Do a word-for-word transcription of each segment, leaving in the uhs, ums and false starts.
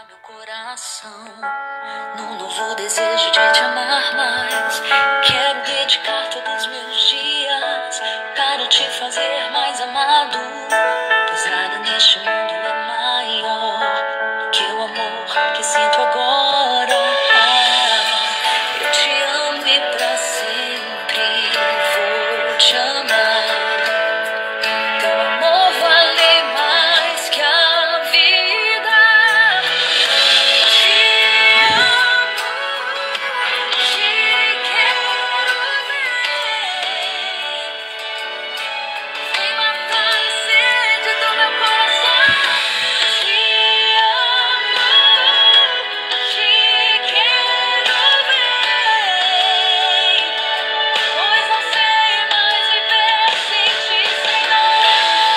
despertar meu coração num novo desejo de te amar mais. Quero dedicar todos os meus dias para te fazer mais amado, pois nada neste mundo é maior que o amor que sinto agora. Eu te amo e pra sempre vou te amar. Teu amor vale mais que a vida. Te amo, te quero ver. Vem matar a sede do meu coração. Te amo, te quero ver. Pois não sei mais viver sem ti, Senhor.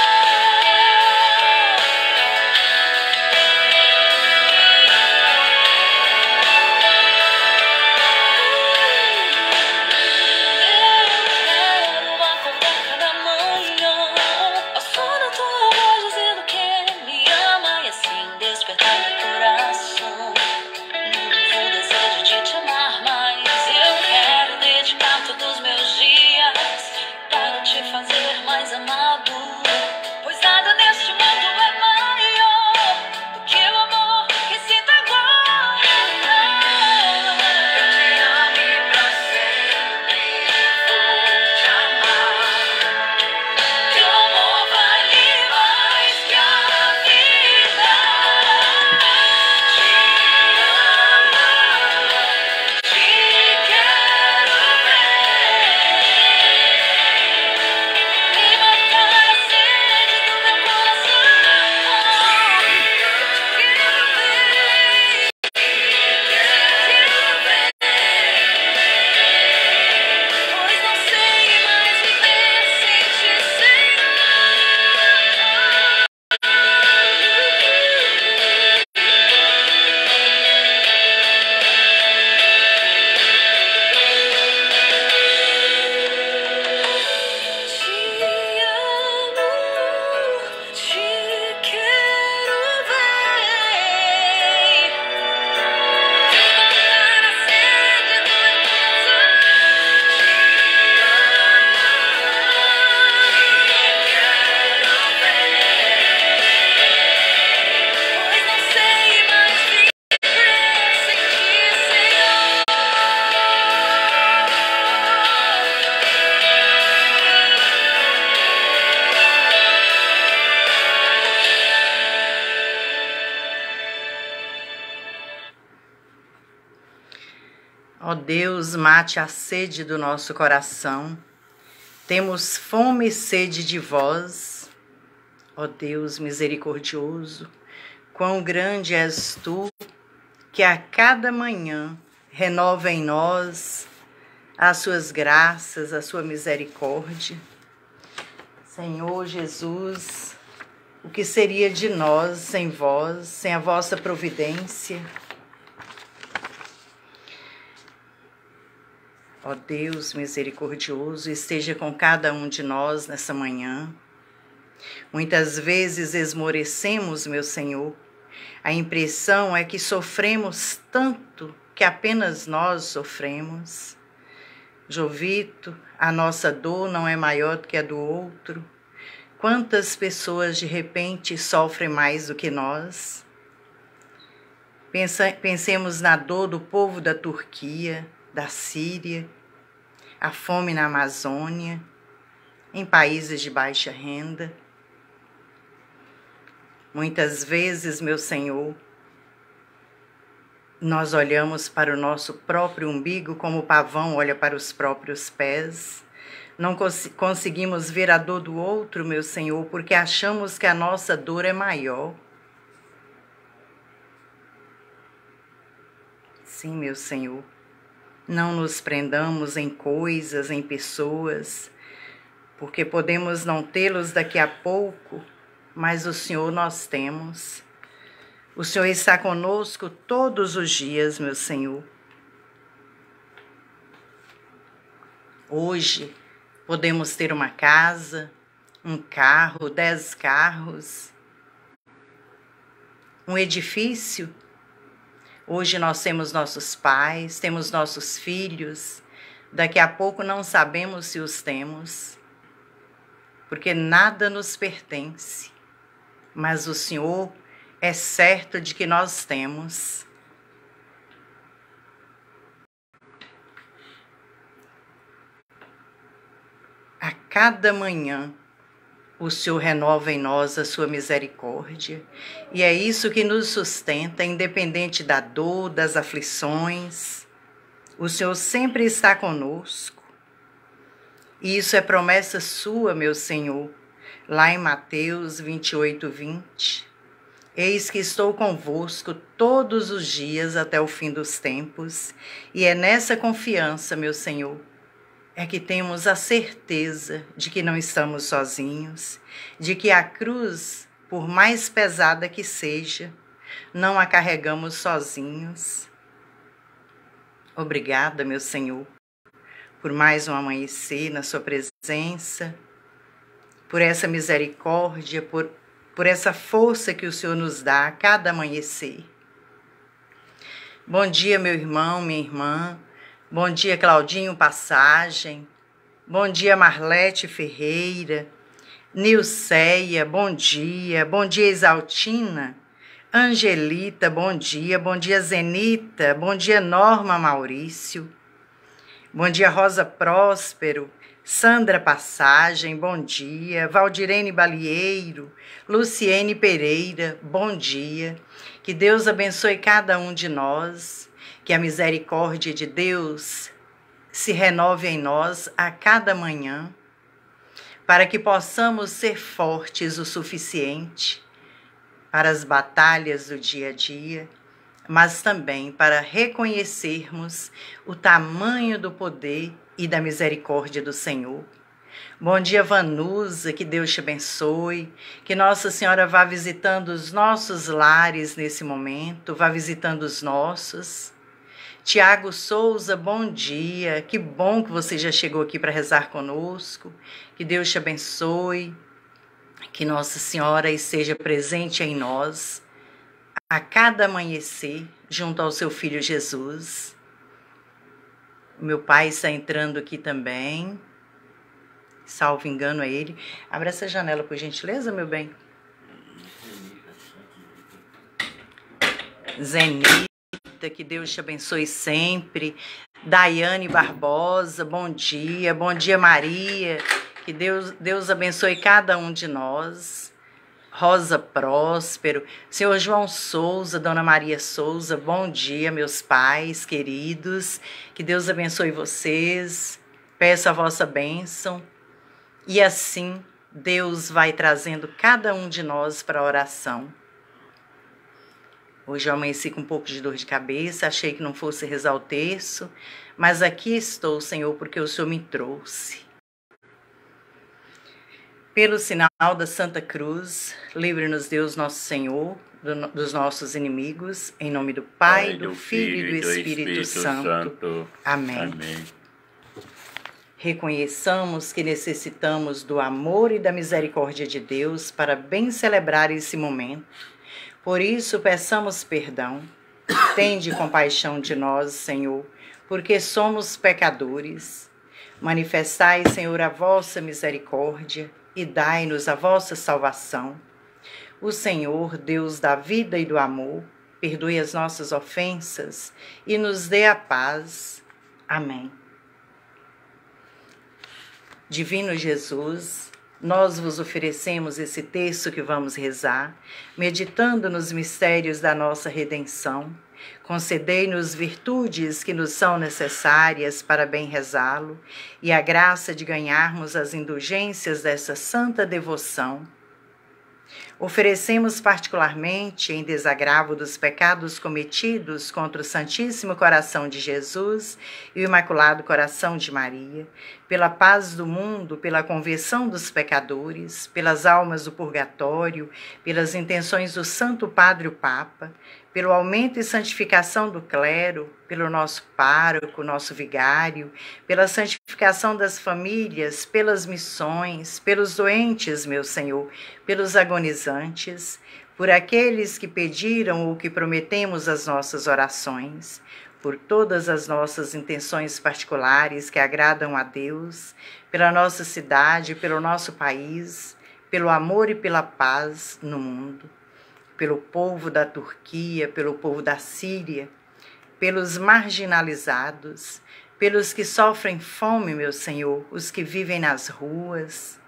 Eu quero acordar cada manhã ao som da tua voz dizendo que me ama e assim despertar meu coração num novo desejo de te amar mais. Eu quero dedicar todos os meus dias para te fazer mais amado, pois nada neste mundo é maior do que o amor que sinto agora. Eu te amo e pra sempre vou te amar. Teu amor vale mais que a vida. Te amo, te quero ver. Me matar a sede do meu coração. Te quero ver. Quero ver. Pois não sei mais viver sem ti, Senhor. Te amo, te quero ver. Vem matar a sede do meu coração. Te amo, te quero ver. Pois não sei mais viver sem ti, Senhor. Ó Deus, mate a sede do nosso coração. Temos fome e sede de vós. Ó Deus misericordioso, quão grande és tu, que a cada manhã renova em nós as suas graças, a sua misericórdia. Senhor Jesus, o que seria de nós sem vós, sem a vossa providência? Ó Deus misericordioso, esteja com cada um de nós nessa manhã. Muitas vezes esmorecemos, meu Senhor. A impressão é que sofremos tanto que apenas nós sofremos. Jovito, a nossa dor não é maior do que a do outro. Quantas pessoas de repente sofrem mais do que nós? Pensa, pensemos na dor do povo da Turquia, da Síria, a fome na Amazônia, em países de baixa renda. Muitas vezes, meu Senhor, nós olhamos para o nosso próprio umbigo como o pavão olha para os próprios pés. Não cons- conseguimos ver a dor do outro, meu Senhor, porque achamos que a nossa dor é maior. Sim, meu Senhor. Não nos prendamos em coisas, em pessoas, porque podemos não tê-los daqui a pouco, mas o Senhor nós temos. O Senhor está conosco todos os dias, meu Senhor. Hoje podemos ter uma casa, um carro, dez carros, um edifício Hoje nós temos nossos pais, temos nossos filhos, daqui a pouco não sabemos se os temos, porque nada nos pertence, mas o Senhor é certo de que nós temos. A cada manhã, o Senhor renova em nós a sua misericórdia, e é isso que nos sustenta, independente da dor, das aflições. O Senhor sempre está conosco, e isso é promessa sua, meu Senhor, lá em Mateus vinte e oito, vinte. Eis que estou convosco todos os dias até o fim dos tempos, e é nessa confiança, meu Senhor, é que temos a certeza de que não estamos sozinhos, de que a cruz, por mais pesada que seja, não a carregamos sozinhos. Obrigada, meu Senhor, por mais um amanhecer na sua presença, por essa misericórdia, por, por essa força que o Senhor nos dá a cada amanhecer. Bom dia, meu irmão, minha irmã. Bom dia, Claudinho Passagem. Bom dia, Marlete Ferreira. Nilceia, bom dia. Bom dia, Exaltina. Angelita, bom dia. Bom dia, Zenita. Bom dia, Norma Maurício. Bom dia, Rosa Próspero. Sandra Passagem, bom dia. Valdirene Balieiro. Luciene Pereira, bom dia. Que Deus abençoe cada um de nós. Que a misericórdia de Deus se renove em nós a cada manhã, para que possamos ser fortes o suficiente para as batalhas do dia a dia, mas também para reconhecermos o tamanho do poder e da misericórdia do Senhor. Bom dia, Vanusa, que Deus te abençoe, que Nossa Senhora vá visitando os nossos lares nesse momento, vá visitando os nossos. Tiago Souza, bom dia, que bom que você já chegou aqui para rezar conosco, que Deus te abençoe, que Nossa Senhora esteja presente em nós, a cada amanhecer, junto ao seu Filho Jesus. Meu pai está entrando aqui também, salvo engano é ele. Abra essa janela, por gentileza, meu bem. Zenita, que Deus te abençoe sempre. Daiane Barbosa, bom dia. Bom dia, Maria. Que Deus, Deus abençoe cada um de nós. Rosa Próspero. Senhor João Souza, Dona Maria Souza, bom dia, meus pais queridos. Que Deus abençoe vocês. Peço a vossa bênção. E assim, Deus vai trazendo cada um de nós para a oração. Hoje eu amanheci com um pouco de dor de cabeça, achei que não fosse rezar o terço, mas aqui estou, Senhor, porque o Senhor me trouxe. Pelo sinal da Santa Cruz, livre-nos Deus nosso Senhor do, dos nossos inimigos, em nome do Pai, Pai do, do Filho e do Espírito, Espírito Santo. Santo. Amém. Amém. Reconheçamos que necessitamos do amor e da misericórdia de Deus para bem celebrar esse momento. Por isso, peçamos perdão. Tende compaixão de nós, Senhor, porque somos pecadores. Manifestai, Senhor, a vossa misericórdia e dai-nos a vossa salvação. O Senhor, Deus da vida e do amor, perdoe as nossas ofensas e nos dê a paz. Amém. Divino Jesus, nós vos oferecemos esse texto que vamos rezar, meditando nos mistérios da nossa redenção. Concedei-nos virtudes que nos são necessárias para bem rezá-lo e a graça de ganharmos as indulgências dessa santa devoção. Oferecemos particularmente, em desagravo dos pecados cometidos contra o Santíssimo Coração de Jesus e o Imaculado Coração de Maria, pela paz do mundo, pela conversão dos pecadores, pelas almas do purgatório, pelas intenções do Santo Padre o Papa, pelo aumento e santificação do clero, pelo nosso pároco, nosso vigário, pela santificação das famílias, pelas missões, pelos doentes, meu Senhor, pelos agonizantes, por aqueles que pediram o que prometemos as nossas orações, por todas as nossas intenções particulares que agradam a Deus, pela nossa cidade, pelo nosso país, pelo amor e pela paz no mundo, pelo povo da Turquia, pelo povo da Síria, pelos marginalizados, pelos que sofrem fome, meu Senhor, os que vivem nas ruas.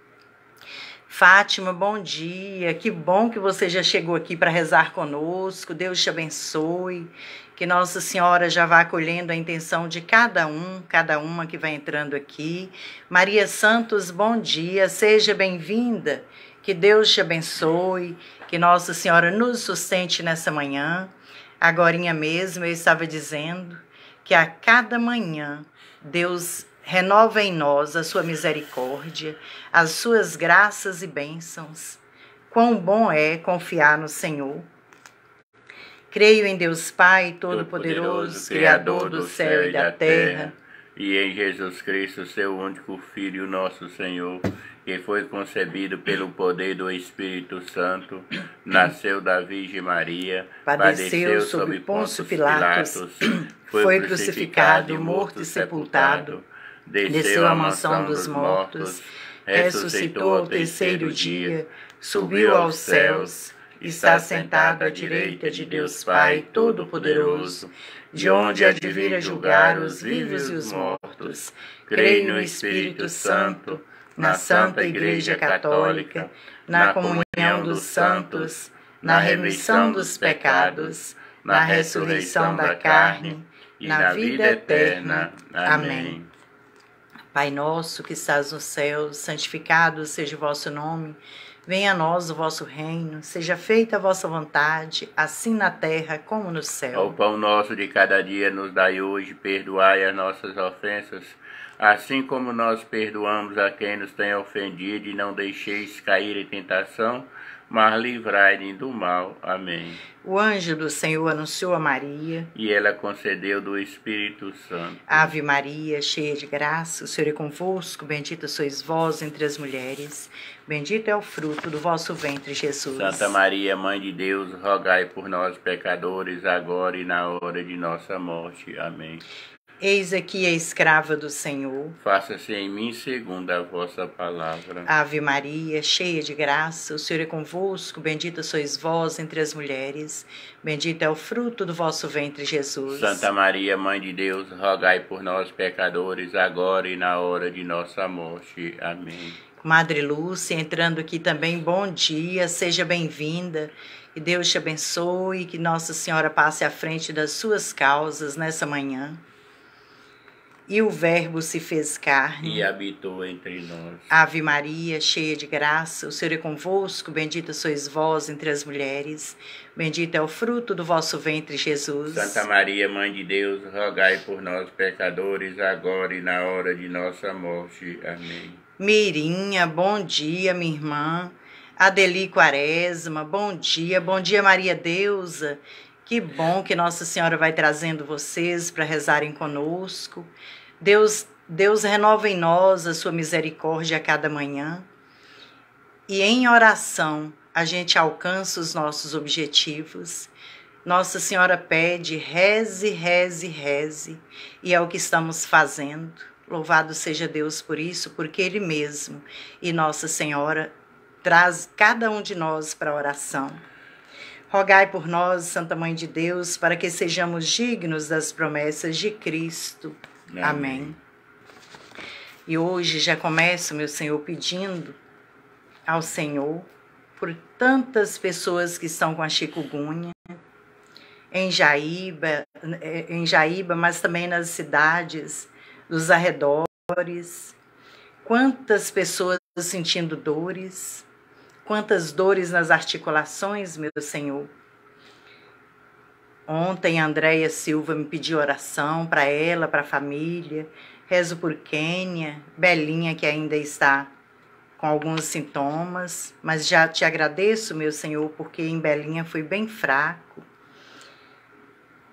Fátima, bom dia, que bom que você já chegou aqui para rezar conosco, Deus te abençoe, que Nossa Senhora já vá acolhendo a intenção de cada um, cada uma que vai entrando aqui. Maria Santos, bom dia, seja bem-vinda, que Deus te abençoe, que Nossa Senhora nos sustente nessa manhã. Agorinha mesmo eu estava dizendo que a cada manhã Deus renova em nós a sua misericórdia, as suas graças e bênçãos. Quão bom é confiar no Senhor. Creio em Deus Pai, Todo-Poderoso, Criador do céu e da terra, e em Jesus Cristo, seu único Filho, nosso Senhor, que foi concebido pelo poder do Espírito Santo, nasceu da Virgem Maria, padeceu sob Pôncio Pilatos, foi crucificado, morto e sepultado, desceu à mansão dos mortos, ressuscitou ao terceiro dia, subiu aos céus, está sentado à direita de Deus Pai Todo-Poderoso, de onde há de vir a julgar os vivos e os mortos. Creio no Espírito Santo, na Santa Igreja Católica, na comunhão dos santos, na remissão dos pecados, na ressurreição da carne e na vida eterna. Amém. Pai nosso que estás no céu, santificado seja o vosso nome. Venha a nós o vosso reino, seja feita a vossa vontade, assim na terra como no céu. O pão nosso de cada dia nos dai hoje, perdoai as nossas ofensas, assim como nós perdoamos a quem nos tem ofendido, e não deixeis cair em tentação, mas livrai-nos do mal. Amém. O anjo do Senhor anunciou a Maria, e ela concedeu do Espírito Santo. Ave Maria, cheia de graça, o Senhor é convosco, bendita sois vós entre as mulheres, bendito é o fruto do vosso ventre, Jesus. Santa Maria, Mãe de Deus, rogai por nós, pecadores, agora e na hora de nossa morte. Amém. Eis aqui a escrava do Senhor. Faça-se em mim segundo a vossa palavra. Ave Maria, cheia de graça, o Senhor é convosco, bendita sois vós entre as mulheres, bendito é o fruto do vosso ventre, Jesus. Santa Maria, Mãe de Deus, rogai por nós, pecadores, agora e na hora de nossa morte. Amém. Madre Lúcia, entrando aqui também, bom dia, seja bem-vinda. Que Deus te abençoe, que Nossa Senhora passe à frente das suas causas nessa manhã. E o Verbo se fez carne e habitou entre nós. Ave Maria, cheia de graça, o Senhor é convosco, bendita sois vós entre as mulheres, bendito é o fruto do vosso ventre, Jesus. Santa Maria, Mãe de Deus, rogai por nós, pecadores, agora e na hora de nossa morte. Amém. Mirinha, bom dia, minha irmã. Adeli Quaresma, bom dia. Bom dia, Maria Deusa. Que bom que Nossa Senhora vai trazendo vocês para rezarem conosco. Deus, Deus renova em nós a sua misericórdia a cada manhã. E em oração a gente alcança os nossos objetivos. Nossa Senhora pede, reze, reze, reze. E é o que estamos fazendo. Louvado seja Deus por isso, porque Ele mesmo e Nossa Senhora traz cada um de nós para a oração. Rogai por nós, Santa Mãe de Deus, para que sejamos dignos das promessas de Cristo. Amém. Amém. E hoje já começo, meu Senhor, pedindo ao Senhor por tantas pessoas que estão com a chikungunya, em Jaíba, em Jaíba, mas também nas cidades dos arredores. Quantas pessoas sentindo dores, quantas dores nas articulações, meu Senhor. Ontem a Andréia Silva me pediu oração para ela, para a família. Rezo por Kênia, Belinha, que ainda está com alguns sintomas, mas já te agradeço, meu Senhor, porque em Belinha foi bem fraco.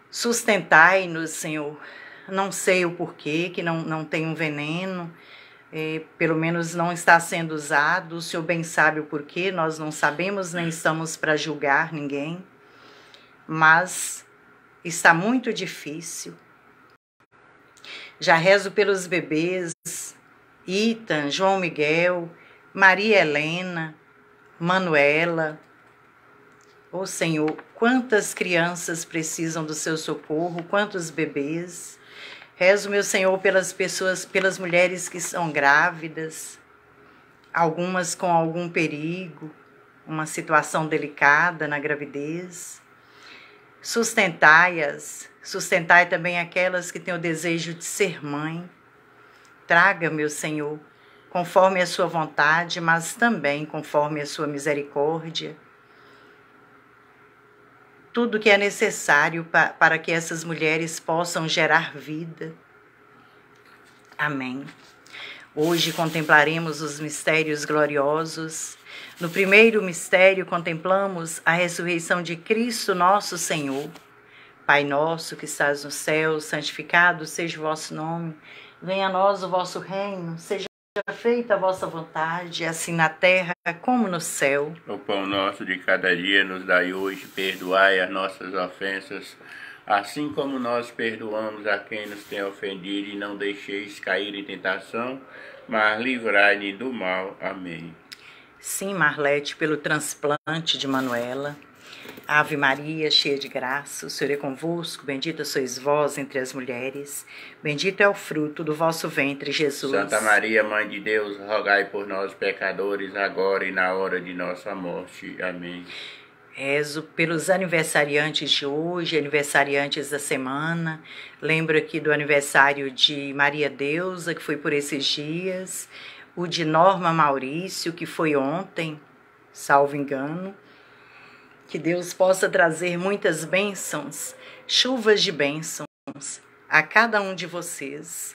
Sustentai-nos, Senhor. Não sei o porquê, que não, não tem um veneno, é, pelo menos não está sendo usado. O Senhor bem sabe o porquê, nós não sabemos, nem estamos para julgar ninguém, mas está muito difícil. Já rezo pelos bebês, Ethan, João Miguel, Maria Helena, Manuela. Ô Senhor, quantas crianças precisam do seu socorro, quantos bebês. Rezo, meu Senhor, pelas pessoas, pelas mulheres que são grávidas, algumas com algum perigo, uma situação delicada na gravidez. Sustentai-as, sustentai também aquelas que têm o desejo de ser mãe. Traga, meu Senhor, conforme a sua vontade, mas também conforme a sua misericórdia, tudo que é necessário pa para que essas mulheres possam gerar vida. Amém. Hoje contemplaremos os mistérios gloriosos. No primeiro mistério, contemplamos a ressurreição de Cristo, nosso Senhor. Pai nosso que estás no céu, santificado seja o vosso nome. Venha a nós o vosso reino, seja feita a vossa vontade, assim na terra como no céu. O pão nosso de cada dia nos dai hoje, perdoai as nossas ofensas, assim como nós perdoamos a quem nos tem ofendido, e não deixeis cair em tentação, mas livrai-nos do mal. Amém. Sim, Marlete, pelo transplante de Manuela. Ave Maria, cheia de graça, o Senhor é convosco, bendita sois vós entre as mulheres, bendito é o fruto do vosso ventre, Jesus. Santa Maria, Mãe de Deus, rogai por nós, pecadores, agora e na hora de nossa morte. Amém. Rezo pelos aniversariantes de hoje, aniversariantes da semana. Lembro aqui do aniversário de Maria Deusa, que foi por esses dias, o de Norma Maurício, que foi ontem, salvo engano. Que Deus possa trazer muitas bênçãos, chuvas de bênçãos a cada um de vocês.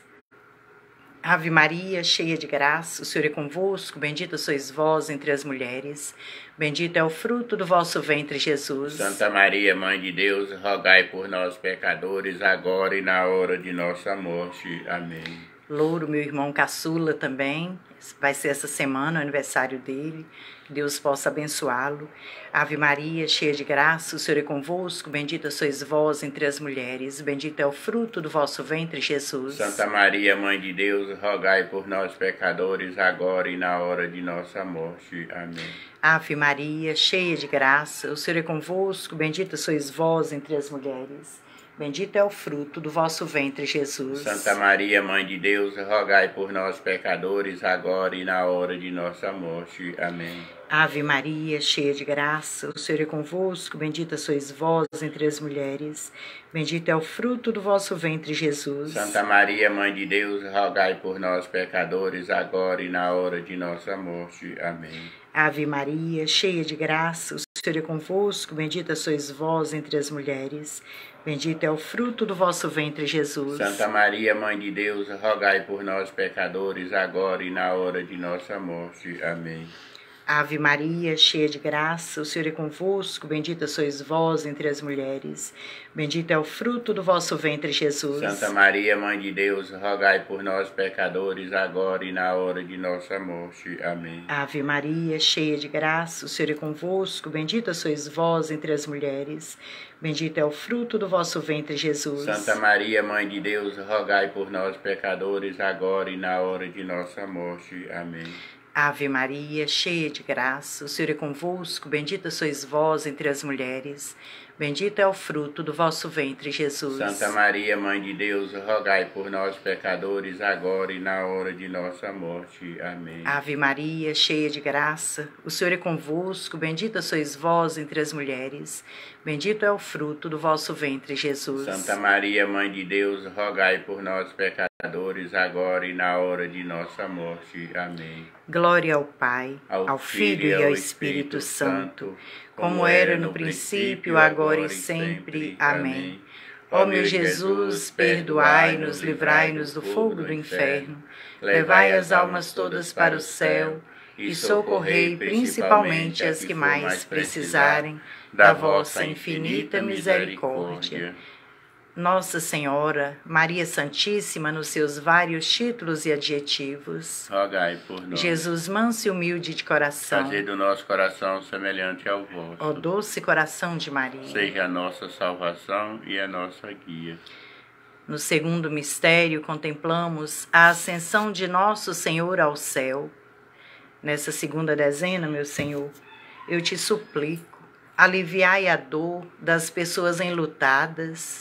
Ave Maria, cheia de graça, o Senhor é convosco, bendita sois vós entre as mulheres, bendito é o fruto do vosso ventre, Jesus. Santa Maria, Mãe de Deus, rogai por nós, pecadores, agora e na hora de nossa morte. Amém. Louro, meu irmão caçula também, vai ser essa semana o aniversário dele. Que Deus possa abençoá-lo. Ave Maria, cheia de graça, o Senhor é convosco, bendita sois vós entre as mulheres, bendito é o fruto do vosso ventre, Jesus. Santa Maria, Mãe de Deus, rogai por nós, pecadores, agora e na hora de nossa morte. Amém. Ave Maria, cheia de graça, o Senhor é convosco, bendita sois vós entre as mulheres, bendito é o fruto do vosso ventre, Jesus. Santa Maria, Mãe de Deus, rogai por nós, pecadores, agora e na hora de nossa morte. Amém. Ave Maria, cheia de graça, o Senhor é convosco, bendita sois vós entre as mulheres, bendito é o fruto do vosso ventre, Jesus. Santa Maria, Mãe de Deus, rogai por nós, pecadores, agora e na hora de nossa morte. Amém. Ave Maria, cheia de graça, o Senhor é convosco, bendita sois vós entre as mulheres, bendito é o fruto do vosso ventre, Jesus. Santa Maria, Mãe de Deus, rogai por nós, pecadores, agora e na hora de nossa morte. Amém. Ave Maria, cheia de graça, o Senhor é convosco, bendita sois vós entre as mulheres, bendito é o fruto do vosso ventre, Jesus. Santa Maria, Mãe de Deus, rogai por nós, pecadores, agora e na hora de nossa morte. Amém. Ave Maria, cheia de graça, o Senhor é convosco, bendita sois vós entre as mulheres, bendito é o fruto do vosso ventre, Jesus. Santa Maria, Mãe de Deus, rogai por nós, pecadores, agora e na hora de nossa morte. Amém. Ave Maria, cheia de graça, o Senhor é convosco, bendita sois vós entre as mulheres, bendito é o fruto do vosso ventre, Jesus. Santa Maria, Mãe de Deus, rogai por nós, pecadores, agora e na hora de nossa morte. Amém. Ave Maria, cheia de graça, o Senhor é convosco, bendita sois vós entre as mulheres, bendito é o fruto do vosso ventre, Jesus. Santa Maria, Mãe de Deus, rogai por nós, pecadores, agora e na hora de nossa morte. Amém. Glória ao Pai, ao, ao Filho e ao Espírito Santo, como era no princípio, agora e sempre. Amém. Ó meu Jesus, perdoai-nos, livrai-nos do fogo do inferno, levai as almas todas para o céu e socorrei principalmente as que mais precisarem da vossa infinita misericórdia. Nossa Senhora, Maria Santíssima, nos seus vários títulos e adjetivos. Rogai por nós. Jesus manso e humilde de coração. Fazei do nosso coração semelhante ao vosso. Ó doce coração de Maria. Seja a nossa salvação e a nossa guia. No segundo mistério, contemplamos a ascensão de nosso Senhor ao céu. Nessa segunda dezena, meu Senhor, eu te suplico, aliviai a dor das pessoas enlutadas.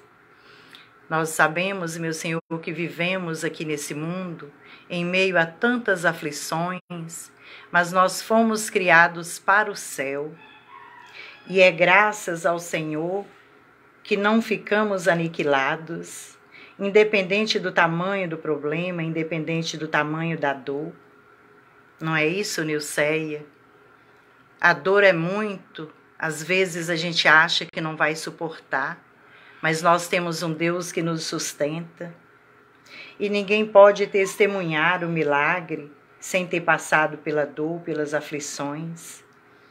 Nós sabemos, meu Senhor, que vivemos aqui nesse mundo em meio a tantas aflições, mas nós fomos criados para o céu. E é graças ao Senhor que não ficamos aniquilados, independente do tamanho do problema, independente do tamanho da dor. Não é isso, Nilceia? A dor é muito, às vezes a gente acha que não vai suportar, mas nós temos um Deus que nos sustenta. E ninguém pode testemunhar o milagre sem ter passado pela dor, pelas aflições.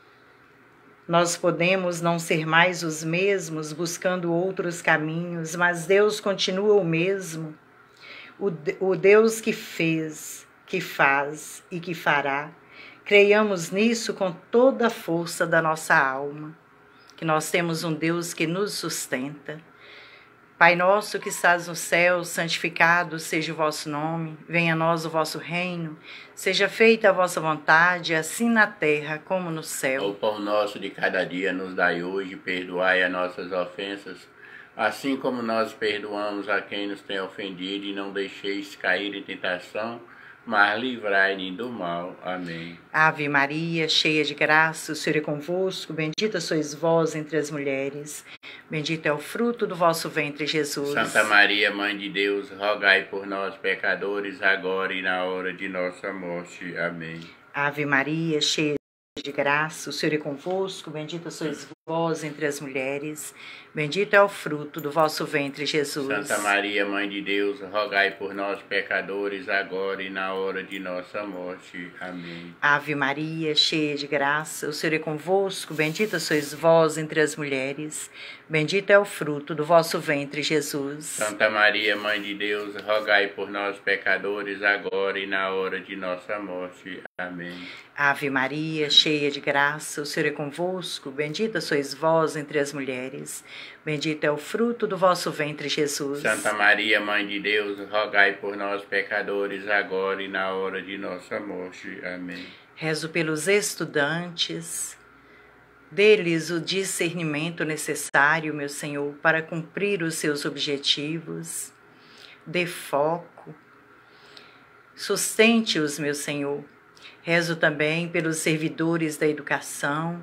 Nós podemos não ser mais os mesmos, buscando outros caminhos, mas Deus continua o mesmo. O, o Deus que fez, que faz e que fará. Creiamos nisso com toda a força da nossa alma, que nós temos um Deus que nos sustenta. Pai nosso que estás no céu, santificado seja o vosso nome, venha a nós o vosso reino, seja feita a vossa vontade, assim na terra como no céu. O pão nosso de cada dia nos dai hoje, perdoai as nossas ofensas, assim como nós perdoamos a quem nos tem ofendido, e não deixeis cair em tentação, mas livrai-nos do mal. Amém. Ave Maria, cheia de graça, o Senhor é convosco, bendita sois vós entre as mulheres, bendito é o fruto do vosso ventre, Jesus. Santa Maria, Mãe de Deus, rogai por nós, pecadores, agora e na hora de nossa morte. Amém. Ave Maria, cheia de graça, o Senhor é convosco, bendita sois vós entre as mulheres, bendito é o fruto do vosso ventre, Jesus. Santa Maria, Mãe de Deus, rogai por nós, pecadores, agora e na hora de nossa morte. Amém. Ave Maria, cheia de graça, o Senhor é convosco, bendita sois vós entre as mulheres, bendito é o fruto do vosso ventre, Jesus. Santa Maria, Mãe de Deus, rogai por nós, pecadores, agora e na hora de nossa morte. Amém. Ave Maria, cheia de graça, o Senhor é convosco, bendita sois vós entre as mulheres, bendito é o fruto do vosso ventre, Jesus. Santa Maria, Mãe de Deus, rogai por nós, pecadores, agora e na hora de nossa morte. Amém. Rezo pelos estudantes, dê-lhes o discernimento necessário, meu Senhor, para cumprir os seus objetivos. Dê foco, sustente-os, meu Senhor. Rezo também pelos servidores da educação.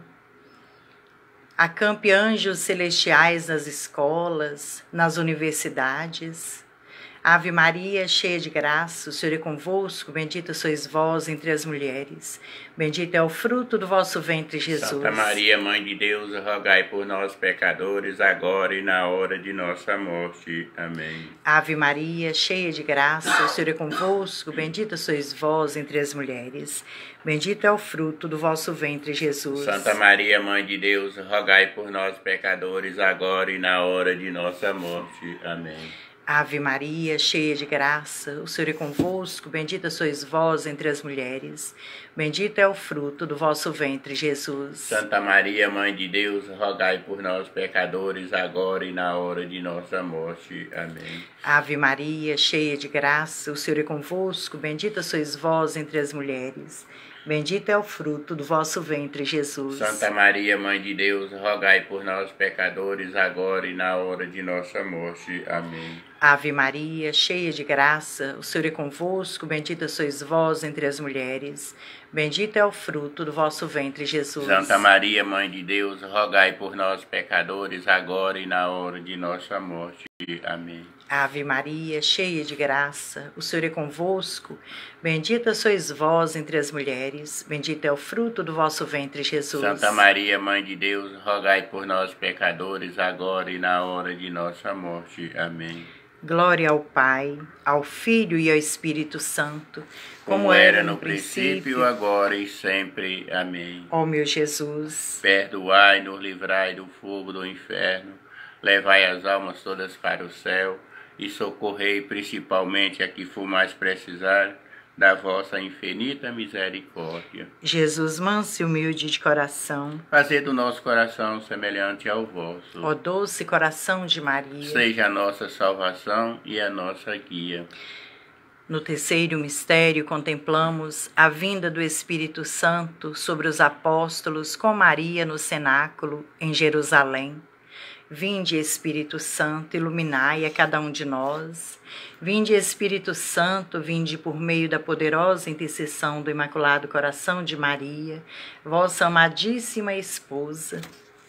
Acampe anjos celestiais nas escolas, nas universidades. Ave Maria, cheia de graça, o Senhor é convosco, bendita sois vós entre as mulheres, bendito é o fruto do vosso ventre, Jesus. Santa Maria, Mãe de Deus, rogai por nós, pecadores, agora e na hora de nossa morte. Amém. Ave Maria, cheia de graça, o Senhor é convosco, bendita sois vós entre as mulheres, bendito é o fruto do vosso ventre, Jesus. Santa Maria, Mãe de Deus, rogai por nós, pecadores, agora e na hora de nossa morte. Amém. Ave Maria, cheia de graça, o Senhor é convosco, bendita sois vós entre as mulheres, bendito é o fruto do vosso ventre, Jesus. Santa Maria, Mãe de Deus, rogai por nós, pecadores, agora e na hora de nossa morte. Amém. Ave Maria, cheia de graça, o Senhor é convosco, bendita sois vós entre as mulheres, bendito é o fruto do vosso ventre, Jesus. Santa Maria, Mãe de Deus, rogai por nós, pecadores, agora e na hora de nossa morte. Amém. Ave Maria, cheia de graça, o Senhor é convosco, bendita sois vós entre as mulheres, bendito é o fruto do vosso ventre, Jesus. Santa Maria, Mãe de Deus, rogai por nós, pecadores, agora e na hora de nossa morte. Amém. Ave Maria, cheia de graça, o Senhor é convosco, bendita sois vós entre as mulheres, bendito é o fruto do vosso ventre, Jesus. Santa Maria, Mãe de Deus, rogai por nós, pecadores, agora e na hora de nossa morte. Amém. Glória ao Pai, ao Filho e ao Espírito Santo, como, como era no princípio, agora e sempre. Amém. Ó meu Jesus, perdoai-nos, livrai do fogo do inferno, levai as almas todas para o céu e socorrei principalmente a que for mais precisar da vossa infinita misericórdia. Jesus manso e humilde de coração, Fazei do nosso coração semelhante ao vosso. ó doce coração de Maria. Seja a nossa salvação e a nossa guia. No terceiro mistério contemplamos a vinda do Espírito Santo sobre os apóstolos com Maria no cenáculo em Jerusalém. Vinde, Espírito Santo, iluminai a cada um de nós. Vinde, Espírito Santo, vinde por meio da poderosa intercessão do Imaculado Coração de Maria, vossa amadíssima esposa.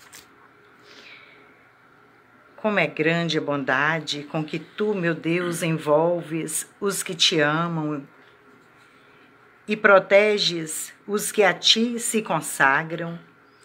Como é grande a bondade com que tu, meu Deus, envolves os que te amam e proteges os que a ti se consagram.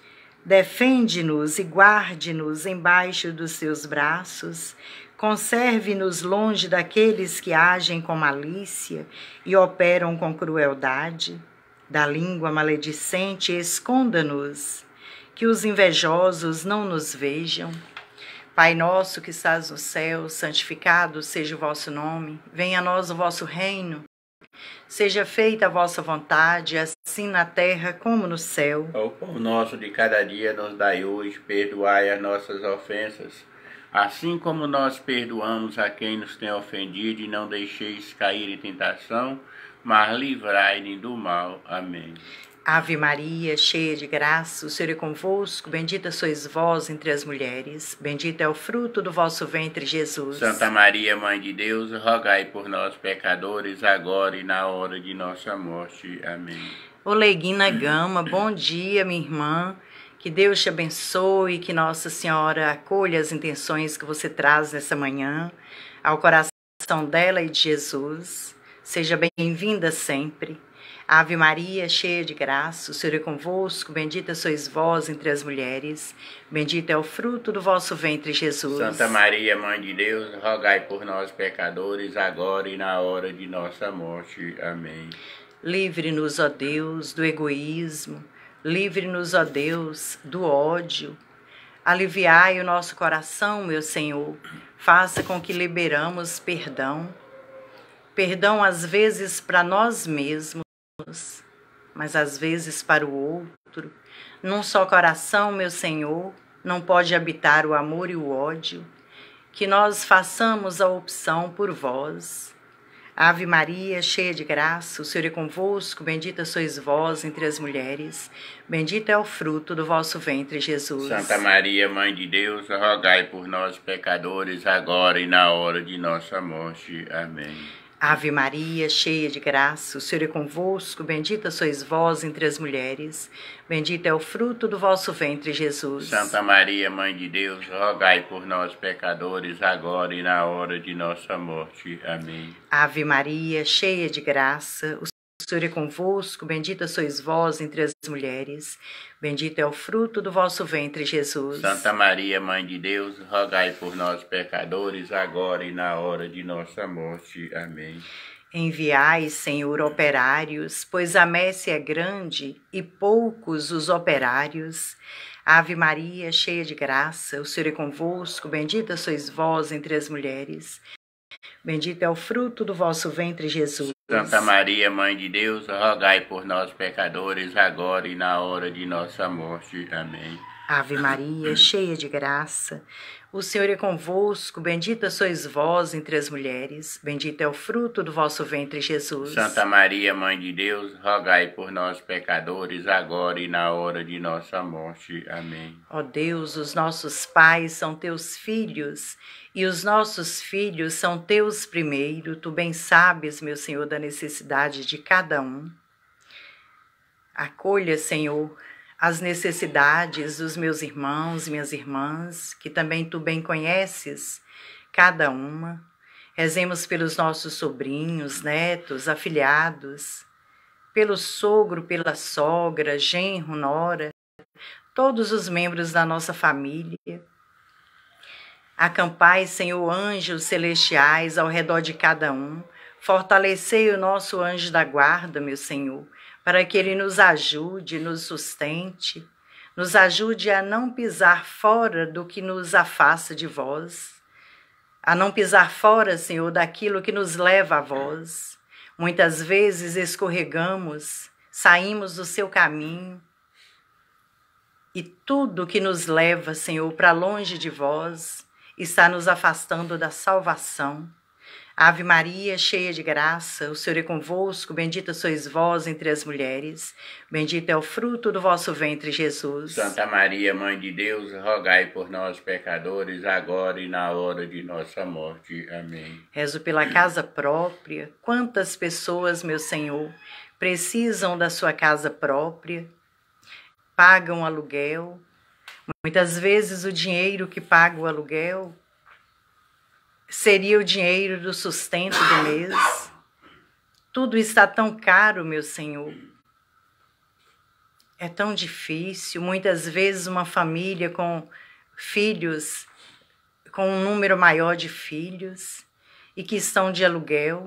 Defende-nos e guarde-nos embaixo dos seus braços, conserve-nos longe daqueles que agem com malícia e operam com crueldade. Da língua maledicente esconda-nos, que os invejosos não nos vejam. Pai nosso que estás no céu, santificado seja o vosso nome, venha a nós o vosso reino. Seja feita a vossa vontade, assim na terra como no céu. O pão nosso de cada dia nos dai hoje, perdoai as nossas ofensas, assim como nós perdoamos a quem nos tem ofendido, e não deixeis cair em tentação, mas livrai-nos do mal. Amém. Ave Maria, cheia de graça, o Senhor é convosco, bendita sois vós entre as mulheres, bendito é o fruto do vosso ventre, Jesus. Santa Maria, Mãe de Deus, rogai por nós, pecadores, agora e na hora de nossa morte. Amém. Oleguina Gama, bom dia, minha irmã. Que Deus te abençoe, que Nossa Senhora acolha as intenções que você traz nessa manhã ao coração dela e de Jesus. Seja bem-vinda sempre. Ave Maria, cheia de graça, o Senhor é convosco, bendita sois vós entre as mulheres, bendito é o fruto do vosso ventre, Jesus. Santa Maria, Mãe de Deus, rogai por nós, pecadores, agora e na hora de nossa morte. Amém. Livre-nos, ó Deus, do egoísmo, livre-nos, ó Deus, do ódio. Aliviai o nosso coração, meu Senhor, faça com que liberamos perdão. Perdão às vezes para nós mesmos, mas às vezes para o outro. Num só coração, meu Senhor, não pode habitar o amor e o ódio. Que nós façamos a opção por vós. Ave Maria, cheia de graça, o Senhor é convosco, bendita sois vós entre as mulheres, bendito é o fruto do vosso ventre, Jesus. Santa Maria, Mãe de Deus, rogai por nós, pecadores, agora e na hora de nossa morte. Amém. Ave Maria, cheia de graça, o Senhor é convosco, bendita sois vós entre as mulheres, bendito é o fruto do vosso ventre, Jesus. Santa Maria, Mãe de Deus, rogai por nós, pecadores, agora e na hora de nossa morte. Amém. Ave Maria, cheia de graça, o Senhor é convosco, bendita sois vós entre as mulheres, bendito é o fruto do vosso ventre, Jesus. Santa Maria, Mãe de Deus, rogai por nós, pecadores, agora e na hora de nossa morte. Amém. Enviai, Senhor, operários, pois a messe é grande e poucos os operários. Ave Maria, cheia de graça, o Senhor é convosco, bendita sois vós entre as mulheres, bendito é o fruto do vosso ventre, Jesus. Santa Maria, Mãe de Deus, rogai por nós, pecadores, agora e na hora de nossa morte. Amém. Ave Maria, cheia de graça, o Senhor é convosco, bendita sois vós entre as mulheres, bendito é o fruto do vosso ventre, Jesus. Santa Maria, Mãe de Deus, rogai por nós, pecadores, agora e na hora de nossa morte. Amém. Ó Deus, os nossos pais são teus filhos, e os nossos filhos são teus primeiro. Tu bem sabes, meu Senhor, da necessidade de cada um. Acolha, Senhor, as necessidades dos meus irmãos e minhas irmãs, que também tu bem conheces, cada uma. Rezemos pelos nossos sobrinhos, netos, afilhados, pelo sogro, pela sogra, genro, nora, todos os membros da nossa família. Acampai, Senhor, anjos celestiais ao redor de cada um. Fortalecei o nosso anjo da guarda, meu Senhor, para que ele nos ajude, nos sustente, Nos ajude a não pisar fora do que nos afasta de vós, a não pisar fora, Senhor, daquilo que nos leva a vós. Muitas vezes escorregamos, saímos do seu caminho, e tudo que nos leva, Senhor, para longe de vós, está nos afastando da salvação. Ave Maria, cheia de graça, o Senhor é convosco, bendita sois vós entre as mulheres, bendito é o fruto do vosso ventre, Jesus. Santa Maria, Mãe de Deus, rogai por nós, pecadores, agora e na hora de nossa morte. Amém. Rezo pela casa própria. Quantas pessoas, meu Senhor, precisam da sua casa própria, pagam aluguel. Muitas vezes o dinheiro que paga o aluguel seria o dinheiro do sustento do mês. Tudo está tão caro, meu Senhor. É tão difícil. Muitas vezes uma família com filhos, com um número maior de filhos, e que estão de aluguel.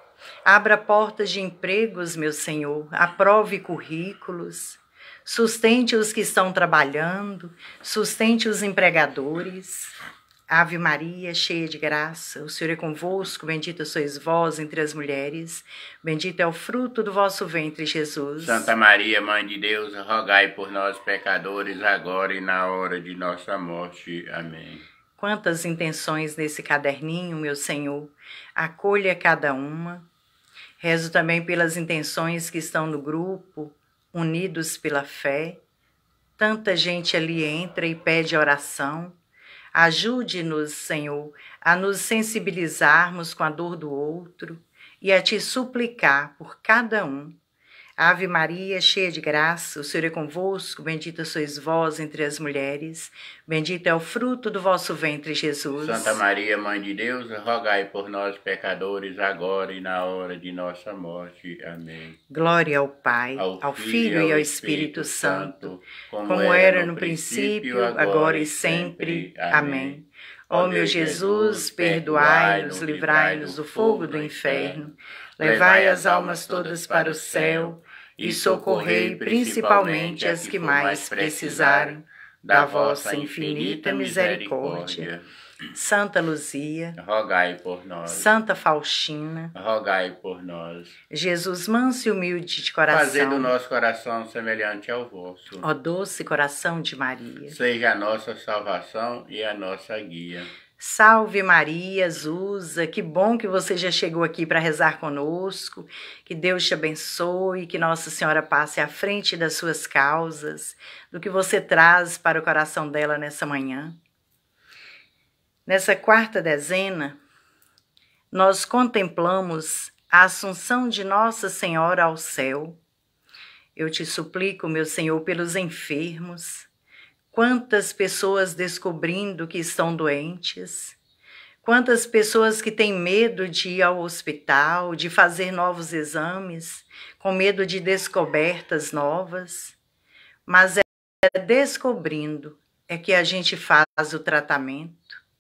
Abra portas de empregos, meu Senhor. Aprove currículos. Sustente os que estão trabalhando. Sustente os empregadores. Ave Maria, cheia de graça, o Senhor é convosco, bendita sois vós entre as mulheres, bendito é o fruto do vosso ventre, Jesus. Santa Maria, Mãe de Deus, rogai por nós, pecadores, agora e na hora de nossa morte. Amém. Quantas intenções nesse caderninho, meu Senhor, acolha cada uma. Rezo também pelas intenções que estão no grupo, unidos pela fé. Tanta gente ali entra e pede oração. Ajude-nos, Senhor, a nos sensibilizarmos com a dor do outro e a te suplicar por cada um. Ave Maria, cheia de graça, o Senhor é convosco, bendita sois vós entre as mulheres, bendito é o fruto do vosso ventre, Jesus. Santa Maria, Mãe de Deus, rogai por nós, pecadores, agora e na hora de nossa morte. Amém. Glória ao Pai, ao, ao Filho, Filho e ao Espírito, Espírito Santo, como, como era no princípio, agora e sempre. Amém. Ó meu Jesus, perdoai-nos, livrai-nos do fogo do inferno, levai as almas todas para o céu e socorrei principalmente as que mais precisarem da vossa infinita misericórdia. Santa Luzia, rogai por nós. Santa Faustina, rogai por nós. Jesus manso e humilde de coração, fazei do nosso coração semelhante ao vosso. Ó doce coração de Maria, seja a nossa salvação e a nossa guia. Salve Maria, Zusa, que bom que você já chegou aqui para rezar conosco, que Deus te abençoe, que Nossa Senhora passe à frente das suas causas, do que você traz para o coração dela nessa manhã. Nessa quarta dezena, nós contemplamos a assunção de Nossa Senhora ao céu. Eu te suplico, meu Senhor, pelos enfermos. Quantas pessoas descobrindo que estão doentes, quantas pessoas que têm medo de ir ao hospital, de fazer novos exames, com medo de descobertas novas, mas é descobrindo é que a gente faz o tratamento.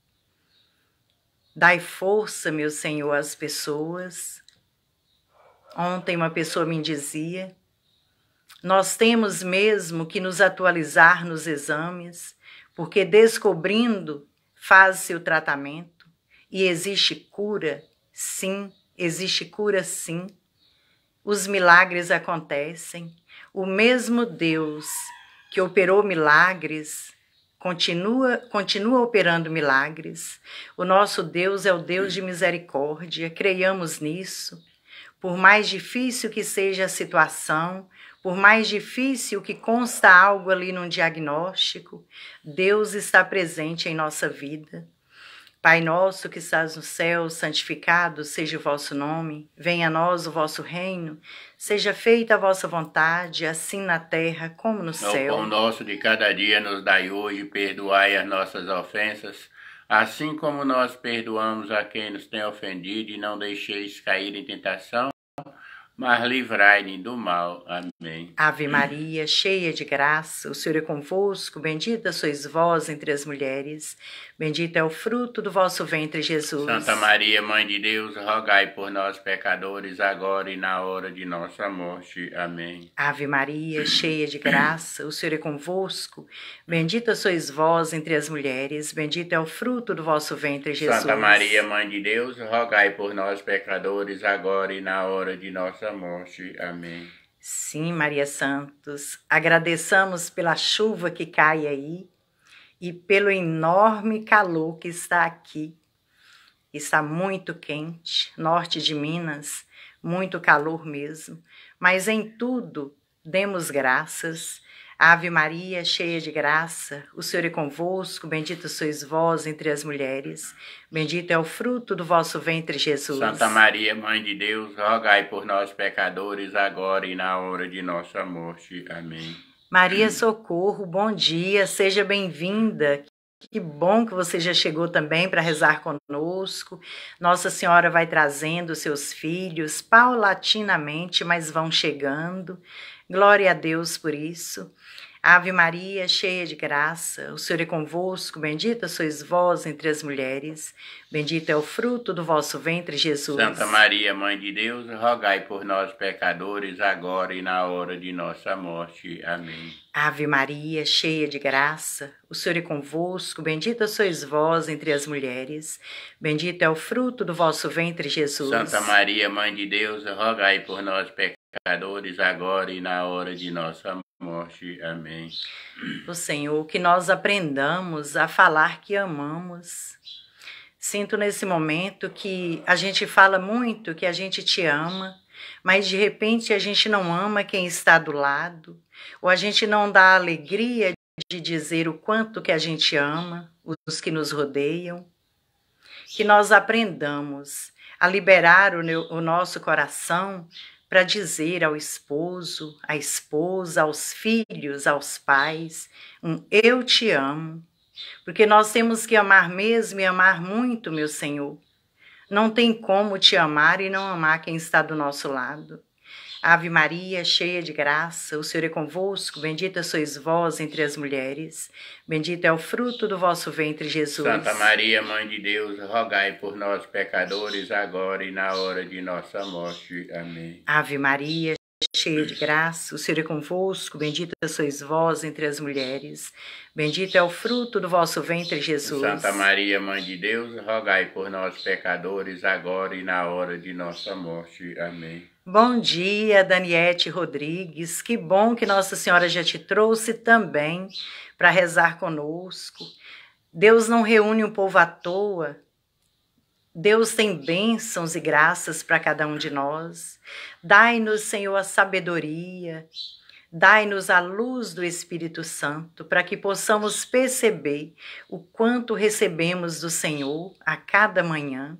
Dai força, meu Senhor, às pessoas. Ontem uma pessoa me dizia: nós temos mesmo que nos atualizar nos exames, porque descobrindo faz-se o tratamento. E existe cura? Sim, existe cura sim. Os milagres acontecem. O mesmo Deus que operou milagres, continua, continua operando milagres. O nosso Deus é o Deus de misericórdia, creiamos nisso. Por mais difícil que seja a situação, por mais difícil que consta algo ali num diagnóstico, Deus está presente em nossa vida. Pai nosso que estás no céu, santificado seja o vosso nome, venha a nós o vosso reino, seja feita a vossa vontade, assim na terra como no céu. O pão nosso de cada dia nos dai hoje, perdoai as nossas ofensas, assim como nós perdoamos a quem nos tem ofendido, e não deixeis cair em tentação, mas livrai-nos do mal. Amém. Ave Maria, cheia de graça, o Senhor é convosco, bendita sois vós entre as mulheres, bendito é o fruto do vosso ventre, Jesus. Santa Maria, Mãe de Deus, rogai por nós, pecadores, agora e na hora de nossa morte. Amém. Ave Maria, cheia de graça, o Senhor é convosco, bendita sois vós entre as mulheres, bendito é o fruto do vosso ventre, Jesus. Santa Maria, Mãe de Deus, rogai por nós, pecadores, agora e na hora de nossa morte. Amém. Sim, Maria Santos, agradeçamos pela chuva que cai aí e pelo enorme calor que está aqui. Está muito quente, norte de Minas, muito calor mesmo, mas em tudo demos graças. Ave Maria, cheia de graça, o Senhor é convosco, bendita sois vós entre as mulheres, bendito é o fruto do vosso ventre, Jesus. Santa Maria, Mãe de Deus, rogai por nós, pecadores, agora e na hora de nossa morte. Amém. Maria Socorro, bom dia, seja bem-vinda. Que bom que você já chegou também para rezar conosco. Nossa Senhora vai trazendo seus filhos paulatinamente, mas vão chegando. Glória a Deus por isso. Ave Maria, cheia de graça, o Senhor é convosco, bendita sois vós entre as mulheres, bendito é o fruto do vosso ventre, Jesus. Santa Maria, Mãe de Deus, rogai por nós, pecadores, agora e na hora de nossa morte. Amém. Ave Maria, cheia de graça, o Senhor é convosco, bendita sois vós entre as mulheres, bendito é o fruto do vosso ventre, Jesus. Santa Maria, Mãe de Deus, rogai por nós, pecadores, agora e na hora de nossa morte. Amém. O Senhor, que nós aprendamos a falar que amamos. Sinto nesse momento que a gente fala muito que a gente te ama, mas de repente a gente não ama quem está do lado, ou a gente não dá a alegria de dizer o quanto que a gente ama os que nos rodeiam. Que nós aprendamos a liberar o, o nosso coração para dizer ao esposo, à esposa, aos filhos, aos pais, um eu te amo, porque nós temos que amar mesmo e amar muito, meu Senhor. Não tem como te amar e não amar quem está do nosso lado. Ave Maria, cheia de graça, o Senhor é convosco, bendita sois vós entre as mulheres, bendito é o fruto do vosso ventre, Jesus. Santa Maria, Mãe de Deus, rogai por nós, pecadores, agora e na hora de nossa morte. Amém. Ave Maria, cheia de graça, o Senhor é convosco, bendita sois vós entre as mulheres, bendito é o fruto do vosso ventre, Jesus. Santa Maria, Mãe de Deus, rogai por nós, pecadores, agora e na hora de nossa morte. Amém. Bom dia, Daniete Rodrigues, que bom que Nossa Senhora já te trouxe também para rezar conosco. Deus não reúne um povo à toa, Deus tem bênçãos e graças para cada um de nós. Dai-nos, Senhor, a sabedoria, dai-nos a luz do Espírito Santo, para que possamos perceber o quanto recebemos do Senhor a cada manhã.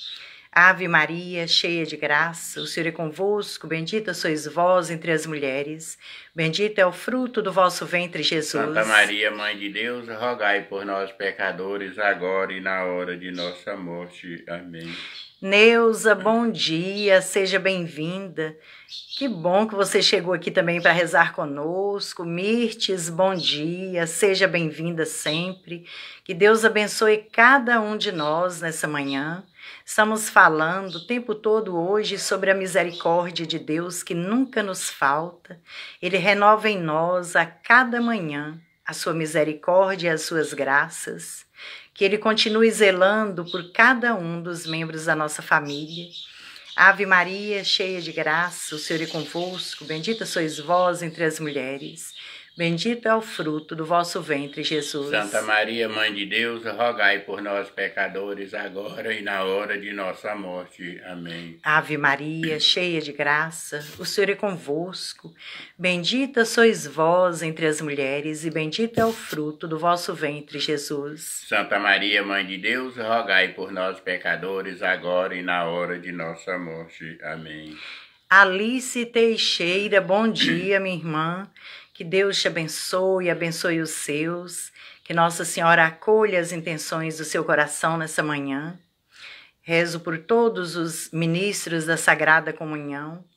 Ave Maria, cheia de graça, o Senhor é convosco, bendita sois vós entre as mulheres, bendito é o fruto do vosso ventre, Jesus. Santa Maria, Mãe de Deus, rogai por nós, pecadores, agora e na hora de nossa morte. Amém. Neuza, bom dia, seja bem-vinda. Que bom que você chegou aqui também para rezar conosco. Mirtes, bom dia, seja bem-vinda sempre. Que Deus abençoe cada um de nós nessa manhã. Estamos falando o tempo todo hoje sobre a misericórdia de Deus que nunca nos falta. Ele renova em nós a cada manhã a sua misericórdia e as suas graças. Que Ele continue zelando por cada um dos membros da nossa família. Ave Maria, cheia de graça, o Senhor é convosco, bendita sois vós entre as mulheres. Bendito é o fruto do vosso ventre, Jesus. Santa Maria, Mãe de Deus, rogai por nós, pecadores, agora e na hora de nossa morte. Amém. Ave Maria, cheia de graça, o Senhor é convosco. Bendita sois vós entre as mulheres, e bendito é o fruto do vosso ventre, Jesus. Santa Maria, Mãe de Deus, rogai por nós, pecadores, agora e na hora de nossa morte. Amém. Alice Teixeira, bom dia, minha irmã. Que Deus te abençoe e abençoe os seus. Que Nossa Senhora acolha as intenções do seu coração nessa manhã. Rezo por todos os ministros da Sagrada Comunhão,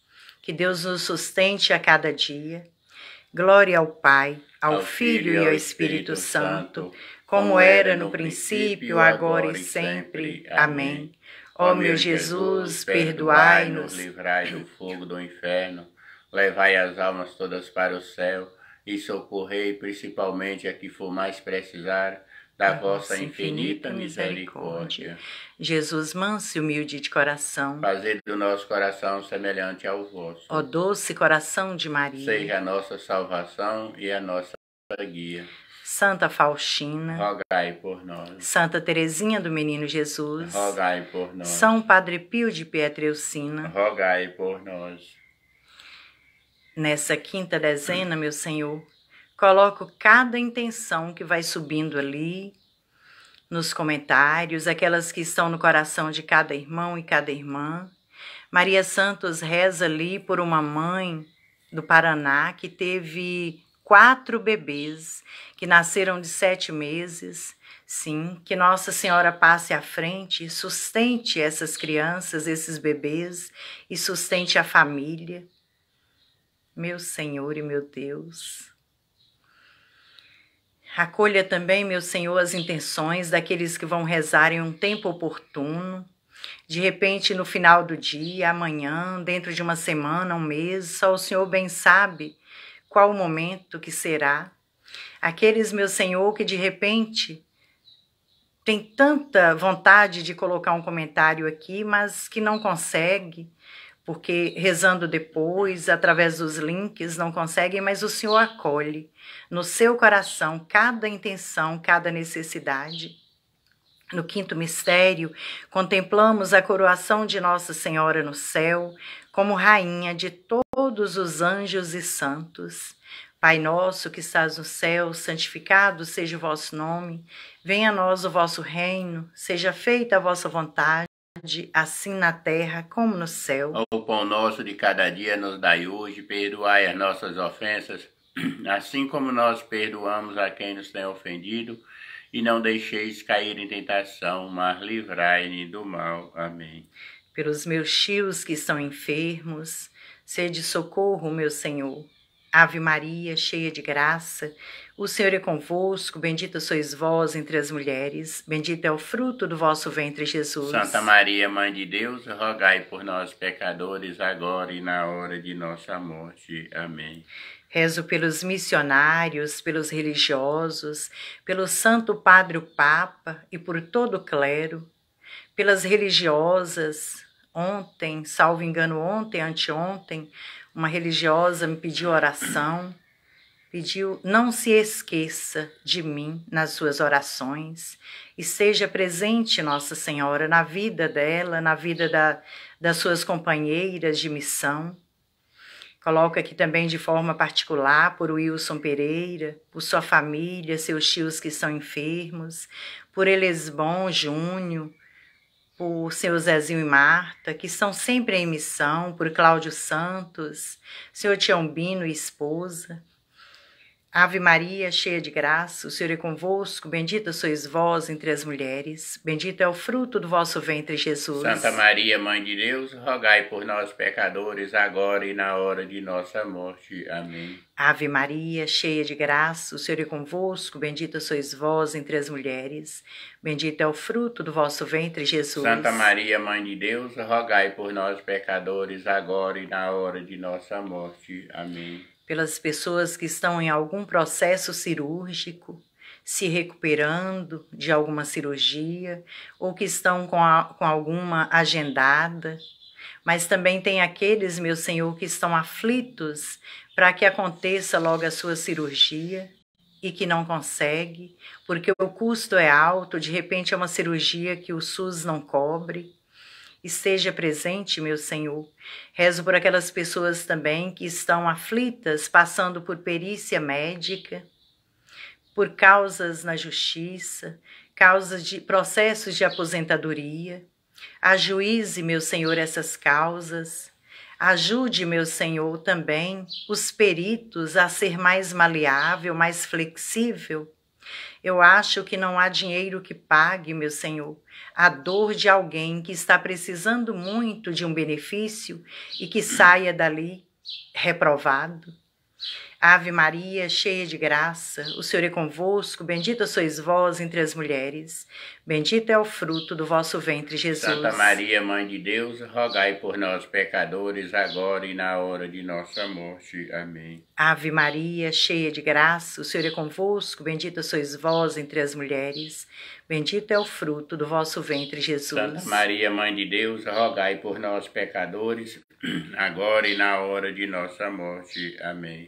Que Deus nos sustente a cada dia. Glória ao Pai, ao, ao Filho e ao Espírito, Espírito Santo, como era no princípio, agora e sempre. Amém. Ó meu Jesus, perdoai-nos, livrai do fogo do inferno, levai as almas todas para o céu e socorrei principalmente a que for mais precisar da vossa infinita misericórdia. Jesus manso e humilde de coração, fazei do nosso coração semelhante ao vosso. Ó doce coração de Maria, seja a nossa salvação e a nossa guia. Santa Faustina, rogai por nós. Santa Teresinha do Menino Jesus, rogai por nós. São Padre Pio de Pietrelcina, rogai por nós. Nessa quinta dezena, meu Senhor, coloco cada intenção que vai subindo ali, nos comentários, aquelas que estão no coração de cada irmão e cada irmã. Maria Santos reza ali por uma mãe do Paraná que teve quatro bebês, que nasceram de sete meses. Sim, que Nossa Senhora passe à frente, sustente essas crianças, esses bebês, e sustente a família. Meu Senhor e meu Deus. Acolha também, meu Senhor, as intenções daqueles que vão rezar em um tempo oportuno, de repente no final do dia, amanhã, dentro de uma semana, um mês, só o Senhor bem sabe qual o momento que será. Aqueles, meu Senhor, que de repente tem tanta vontade de colocar um comentário aqui, mas que não consegue, porque rezando depois, através dos links, não conseguem, mas o Senhor acolhe no seu coração cada intenção, cada necessidade. No quinto mistério, contemplamos a coroação de Nossa Senhora no céu, como rainha de todos os anjos e santos. Pai nosso que estás no céu, santificado seja o vosso nome. Venha a nós o vosso reino, seja feita a vossa vontade, assim na terra como no céu. O pão nosso de cada dia nos dai hoje, perdoai as nossas ofensas, assim como nós perdoamos a quem nos tem ofendido, e não deixeis cair em tentação, mas livrai-nos do mal. Amém. Pelos meus tios que estão enfermos, sede socorro, meu Senhor. Ave Maria, cheia de graça, o Senhor é convosco, bendita sois vós entre as mulheres, bendito é o fruto do vosso ventre, Jesus. Santa Maria, Mãe de Deus, rogai por nós, pecadores, agora e na hora de nossa morte. Amém. Rezo pelos missionários, pelos religiosos, pelo Santo Padre o Papa e por todo o clero, pelas religiosas. Ontem, salvo engano, ontem, anteontem, uma religiosa me pediu oração, pediu não se esqueça de mim nas suas orações e seja presente, Nossa Senhora, na vida dela, na vida da, das suas companheiras de missão. Coloco aqui também de forma particular por Wilson Pereira, por sua família, seus tios que estão enfermos, por Elesbon Júnior, por seu Zezinho e Marta, que estão sempre em missão, por Cláudio Santos, senhor Tiambino e esposa. Ave Maria, cheia de graça, o Senhor é convosco, bendita sois vós entre as mulheres, bendito é o fruto do vosso ventre, Jesus. Santa Maria, Mãe de Deus, rogai por nós, pecadores, agora e na hora de nossa morte. Amém. Ave Maria, cheia de graça, o Senhor é convosco, bendita sois vós entre as mulheres, bendito é o fruto do vosso ventre, Jesus. Santa Maria, Mãe de Deus, rogai por nós, pecadores, agora e na hora de nossa morte. Amém. Pelas pessoas que estão em algum processo cirúrgico, se recuperando de alguma cirurgia, ou que estão com, a, com alguma agendada, mas também tem aqueles, meu Senhor, que estão aflitos para que aconteça logo a sua cirurgia e que não consegue, porque o custo é alto, de repente é uma cirurgia que o SUS não cobre. Esteja presente, meu Senhor. Rezo por aquelas pessoas também que estão aflitas, passando por perícia médica, por causas na justiça, causas de processos de aposentadoria. Ajuize, meu Senhor, essas causas. Ajude, meu Senhor, também os peritos a ser mais maleável, mais flexível, Eu acho que não há dinheiro que pague, meu Senhor, a dor de alguém que está precisando muito de um benefício e que saia dali reprovado. Ave Maria, cheia de graça, o Senhor é convosco, bendita sois vós entre as mulheres, bendito é o fruto do vosso ventre, Jesus. Santa Maria, Mãe de Deus, rogai por nós, pecadores, agora e na hora de nossa morte. Amém. Ave Maria, cheia de graça, o Senhor é convosco, bendita sois vós entre as mulheres, bendito é o fruto do vosso ventre, Jesus. Santa Maria, Mãe de Deus, rogai por nós, pecadores, agora e na hora de nossa morte. Amém.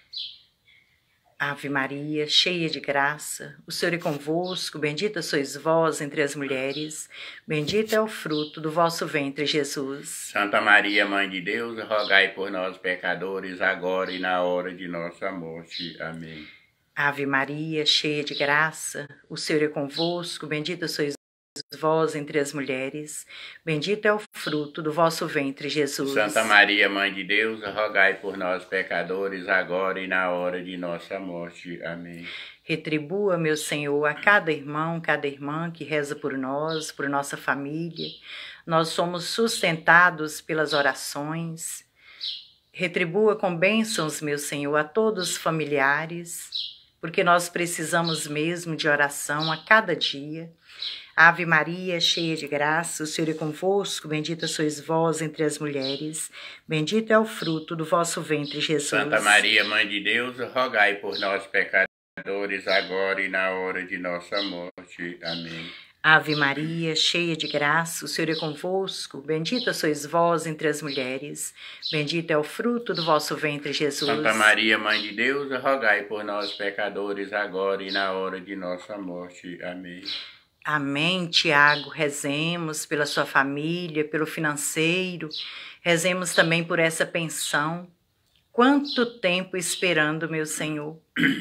Ave Maria, cheia de graça, o Senhor é convosco, bendita sois vós entre as mulheres, bendito é o fruto do vosso ventre, Jesus. Santa Maria, Mãe de Deus, rogai por nós, pecadores, agora e na hora de nossa morte. Amém. Ave Maria, cheia de graça, o Senhor é convosco, bendita sois vós entre as mulheres, bendito é o fruto do vosso ventre, Jesus. Santa Maria, Mãe de Deus, rogai por nós, pecadores, agora e na hora de nossa morte. Amém. Retribua, meu Senhor, a cada irmão, cada irmã que reza por nós, por nossa família. Nós somos sustentados pelas orações. Retribua com bênçãos, meu Senhor, a todos os familiares, porque nós precisamos mesmo de oração a cada dia. Ave Maria, cheia de graça, o Senhor é convosco, bendita sois vós entre as mulheres, bendito é o fruto do vosso ventre, Jesus. Santa Maria, Mãe de Deus, rogai por nós, pecadores, agora e na hora de nossa morte. Amém. Ave Maria, cheia de graça, o Senhor é convosco, bendita sois vós entre as mulheres, bendito é o fruto do vosso ventre, Jesus. Santa Maria, Mãe de Deus, rogai por nós, pecadores, agora e na hora de nossa morte. Amém. Amém, Tiago, rezemos pela sua família, pelo financeiro, rezemos também por essa pensão. Quanto tempo esperando, meu Senhor?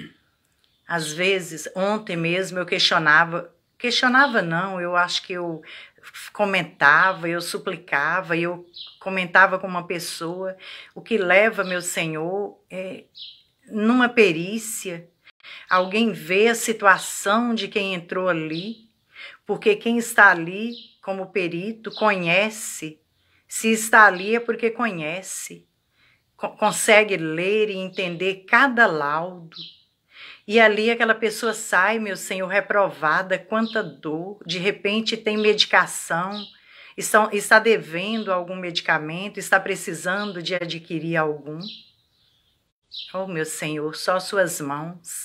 Às vezes, ontem mesmo eu questionava, questionava não, eu acho que eu comentava, eu suplicava, eu comentava com uma pessoa, o que leva, meu Senhor, é, numa perícia, alguém vê a situação de quem entrou ali, porque quem está ali como perito conhece, se está ali é porque conhece, consegue ler e entender cada laudo. E ali aquela pessoa sai, meu Senhor, reprovada, quanta dor, de repente tem medicação, está, está devendo algum medicamento, está precisando de adquirir algum. Oh, meu Senhor, só suas mãos.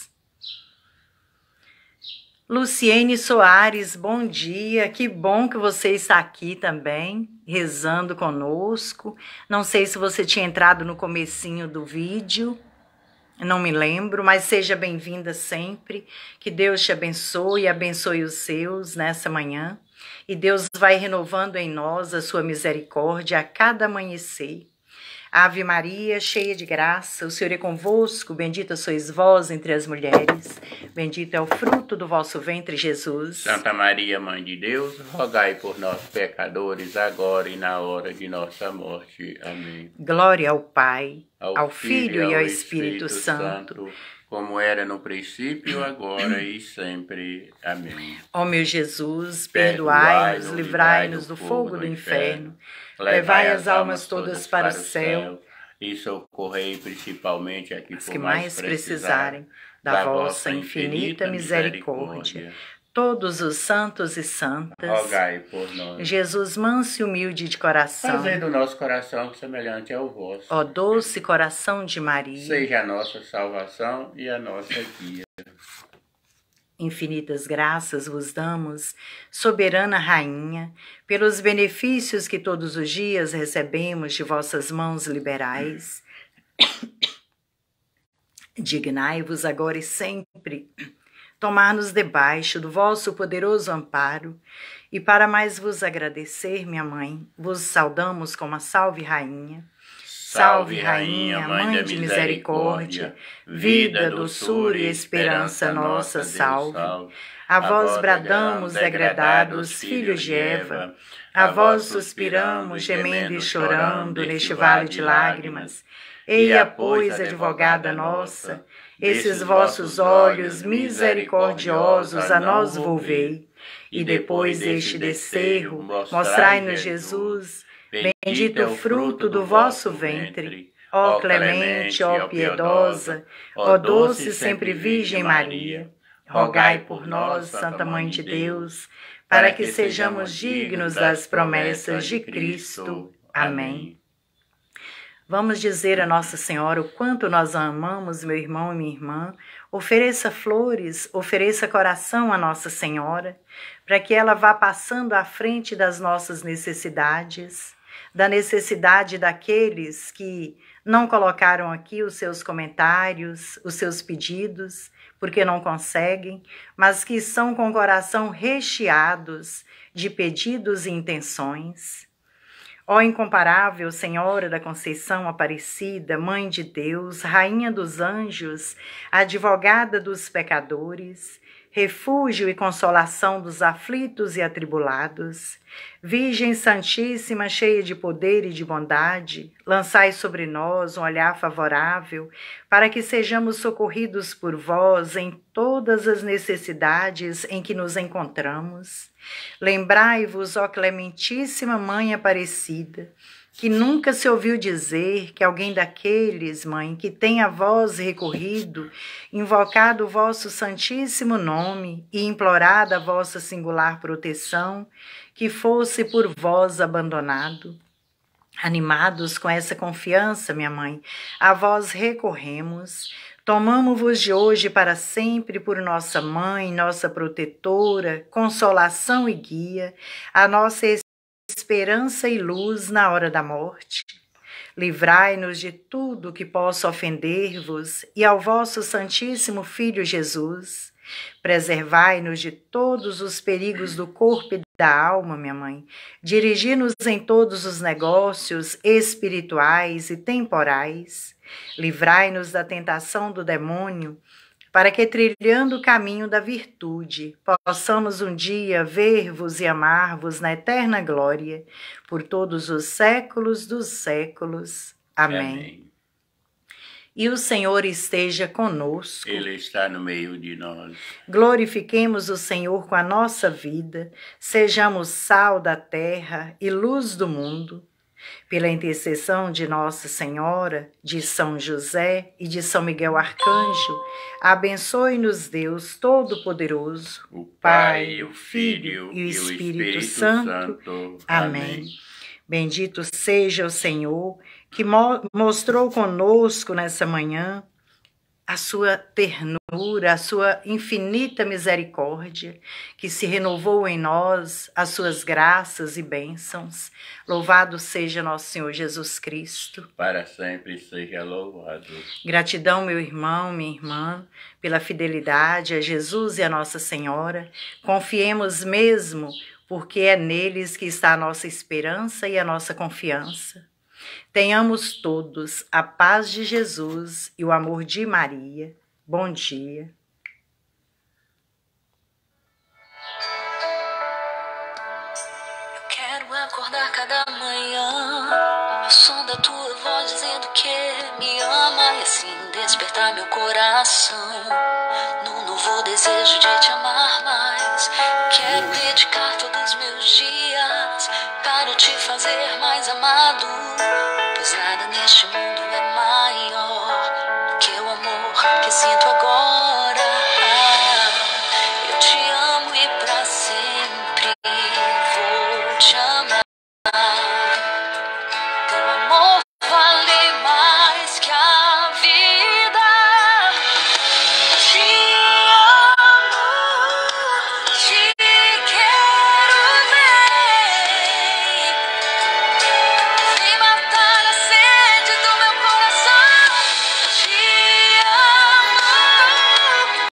Luciene Soares, bom dia, que bom que você está aqui também, rezando conosco. Não sei se você tinha entrado no comecinho do vídeo, não me lembro, mas seja bem-vinda sempre. Que Deus te abençoe e abençoe os seus nessa manhã. E Deus vai renovando em nós a sua misericórdia a cada amanhecer. Ave Maria, cheia de graça, o Senhor é convosco, bendita sois vós entre as mulheres, bendito é o fruto do vosso ventre, Jesus. Santa Maria, Mãe de Deus, rogai por nós, pecadores, agora e na hora de nossa morte. Amém. Glória ao Pai, ao, ao Filho, Filho e ao Espírito, Espírito Santo, Santo, como era no princípio, agora e sempre. Amém. Ó meu Jesus, Perdoai-nos, perdoai-nos, livrai-nos do fogo do inferno, levai as almas todas para o céu e socorrei principalmente a que as que mais precisarem da vossa infinita misericórdia. Todos os santos e santas, rogai por nós. Jesus manso e humilde de coração, fazei do nosso coração semelhante ao vosso. Ó doce coração de Maria, seja a nossa salvação e a nossa guia. Infinitas graças vos damos, soberana Rainha, pelos benefícios que todos os dias recebemos de vossas mãos liberais. Dignai-vos agora e sempre tomar-nos debaixo do vosso poderoso amparo, e para mais vos agradecer, minha mãe, vos saudamos como a Salve Rainha. Salve, Rainha, Mãe de misericórdia, vida, doçura e esperança nossa, salve. A vós bradamos, degradados, filhos de Eva, a vós suspiramos, gemendo e chorando neste vale de lágrimas. Eia, pois, advogada nossa, esses vossos olhos misericordiosos a nós volvei, e depois deste desterro, mostrai-nos Jesus, bendito é o fruto do vosso ventre. Ó clemente, ó piedosa, ó doce sempre Virgem Maria, rogai por nós, Santa Mãe de Deus, para que sejamos dignos das promessas de Cristo. Amém. Vamos dizer a Nossa Senhora o quanto nós a amamos, meu irmão e minha irmã. Ofereça flores, ofereça coração a Nossa Senhora, para que ela vá passando à frente das nossas necessidades, da necessidade daqueles que não colocaram aqui os seus comentários, os seus pedidos, porque não conseguem, mas que estão com o coração recheados de pedidos e intenções. Ó incomparável Senhora da Conceição Aparecida, Mãe de Deus, Rainha dos Anjos, advogada dos pecadores, refúgio e consolação dos aflitos e atribulados, Virgem Santíssima, cheia de poder e de bondade, lançai sobre nós um olhar favorável, para que sejamos socorridos por vós em todas as necessidades em que nos encontramos. Lembrai-vos, ó Clementíssima Mãe Aparecida, que nunca se ouviu dizer que alguém daqueles, Mãe, que tem a vós recorrido, invocado o vosso santíssimo nome e implorado a vossa singular proteção, que fosse por vós abandonado. Animados com essa confiança, minha Mãe, a vós recorremos. Tomamo-vos de hoje para sempre por nossa Mãe, nossa protetora, consolação e guia, a nossa esperança e luz na hora da morte. Livrai-nos de tudo que possa ofender-vos e ao vosso Santíssimo Filho Jesus. Preservai-nos de todos os perigos do corpo e da alma, minha Mãe. Dirigi-nos em todos os negócios espirituais e temporais. Livrai-nos da tentação do demônio, para que, trilhando o caminho da virtude, possamos um dia ver-vos e amar-vos na eterna glória, por todos os séculos dos séculos. Amém. Amém. E o Senhor esteja conosco. Ele está no meio de nós. Glorifiquemos o Senhor com a nossa vida, sejamos sal da terra e luz do mundo. Pela intercessão de Nossa Senhora, de São José e de São Miguel Arcanjo, abençoe-nos Deus Todo-Poderoso, o Pai, o Filho e o Espírito, Espírito Santo. Santo. Amém. Amém. Bendito seja o Senhor, que mo mostrou conosco nessa manhã a sua ternura, a sua infinita misericórdia, que se renovou em nós, as suas graças e bênçãos. Louvado seja nosso Senhor Jesus Cristo. Para sempre seja louvado. Gratidão, meu irmão, minha irmã, pela fidelidade a Jesus e a Nossa Senhora. Confiemos mesmo, porque é neles que está a nossa esperança e a nossa confiança. Tenhamos todos a paz de Jesus e o amor de Maria. Bom dia. Eu quero acordar cada manhã ao som da tua voz dizendo que me ama e assim despertar meu coração num novo desejo de te amar mais. Quero dedicar todos os meus dias para te fazer mais amado, pois nada neste mundo